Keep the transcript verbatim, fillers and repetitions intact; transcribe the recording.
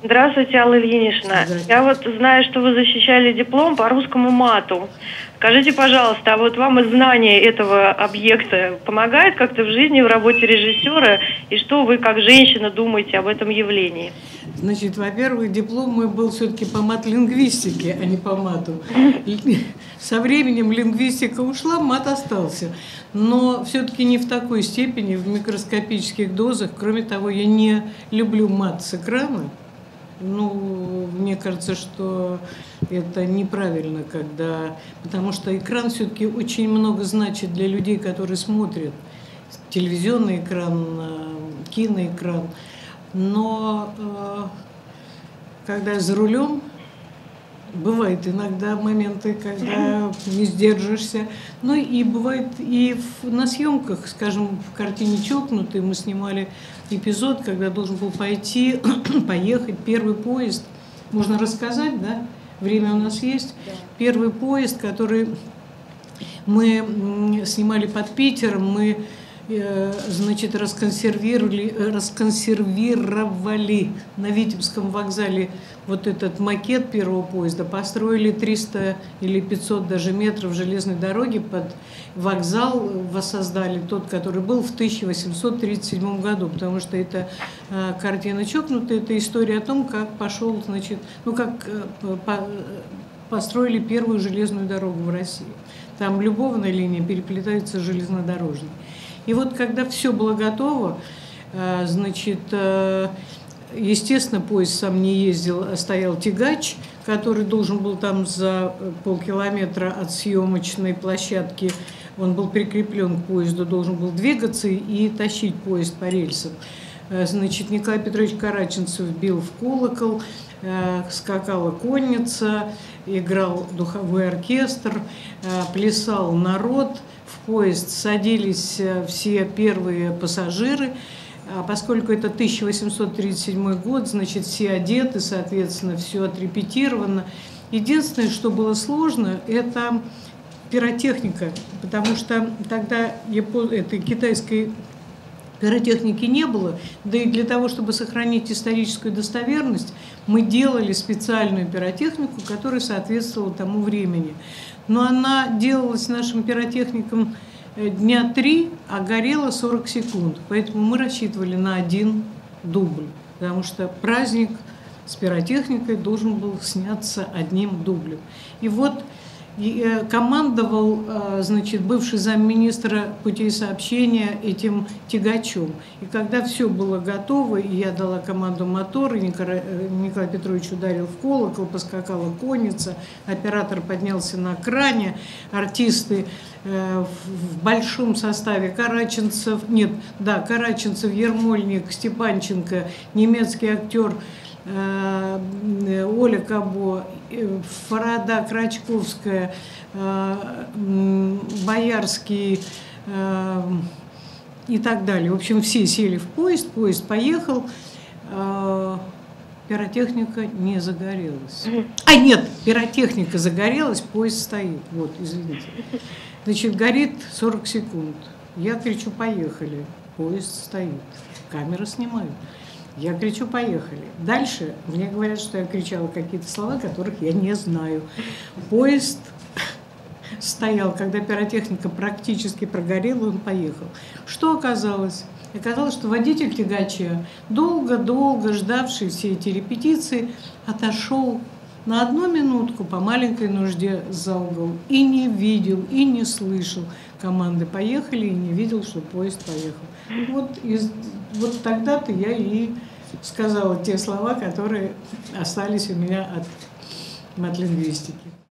Здравствуйте, Алла Ильинична. Я вот знаю, что вы защищали диплом по русскому мату. Скажите, пожалуйста, а вот вам и знание этого объекта помогает как-то в жизни, в работе режиссера? И что вы, как женщина, думаете об этом явлении? Значит, во-первых, диплом мой был все-таки по мат-лингвистике, а не по мату. Со временем лингвистика ушла, мат остался. Но все-таки не в такой степени, в микроскопических дозах. Кроме того, я не люблю мат с экрана. Ну, мне кажется, что это неправильно, когда... Потому что экран все-таки очень много значит для людей, которые смотрят. Телевизионный экран, киноэкран. Но э, когда за рулем, бывают иногда моменты, когда не сдержишься. Ну и бывает и в, на съемках, скажем, в картине «Чокнутые» мы снимали эпизод, когда должен был пойти, поехать, первый поезд. Можно рассказать, да? Время у нас есть. Да. Первый поезд, который мы снимали под Питером, мы, значит, расконсервировали, расконсервировали на Витебском вокзале вот этот макет первого поезда, построили триста или пятьсот даже метров железной дороги под вокзал, воссоздали тот, который был в тысяча восемьсот тридцать седьмом году, потому что это э, картина «Чокнутая», это история о том, как пошел, значит, ну как э, по, построили первую железную дорогу в России. Там любовная линия переплетается с железнодорожной. И вот когда все было готово, э, значит, э, естественно, поезд сам не ездил, а стоял тягач, который должен был там за полкилометра от съемочной площадки, он был прикреплен к поезду, должен был двигаться и тащить поезд по рельсам. Значит, Николай Петрович Караченцев бил в колокол, скакала конница, играл духовой оркестр, плясал народ, в поезд садились все первые пассажиры. А поскольку это тысяча восемьсот тридцать седьмой год, значит, все одеты, соответственно, все отрепетировано. Единственное, что было сложно, это пиротехника, потому что тогда этой китайской пиротехники не было, да и для того, чтобы сохранить историческую достоверность, мы делали специальную пиротехнику, которая соответствовала тому времени. Но она делалась нашим пиротехникам дня три, а горело сорок секунд. Поэтому мы рассчитывали на один дубль, потому что праздник с пиротехникой должен был сняться одним дублем. И вот командовал, значит, бывший замминистра путей сообщения этим тягачом. И когда все было готово, и я дала команду мотор, и Николай, Николай Петрович ударил в колокол, поскакала конница, оператор поднялся на кране, артисты в большом составе: Караченцев, нет, да, Караченцев, Ермольник, Степанченко, немецкий актер Оля Кабо, Фарада Крачковская, Боярский и так далее. В общем, все сели в поезд, поезд поехал, пиротехника не загорелась. А нет, пиротехника загорелась, поезд стоит. Вот, извините. Значит, горит сорок секунд. Я кричу: поехали. Поезд стоит. Камера снимает. Я кричу: поехали. Дальше мне говорят, что я кричала какие-то слова, которых я не знаю. Поезд стоял, когда пиротехника практически прогорела, он поехал. Что оказалось? Оказалось, что водитель тягача, долго-долго ждавший все эти репетиции, отошел на одну минутку по маленькой нужде за угол и не видел, и не слышал команды «поехали», и не видел, что поезд поехал. Вот, из, вот тогда-то я и сказала те слова, которые остались у меня от матлингвистики.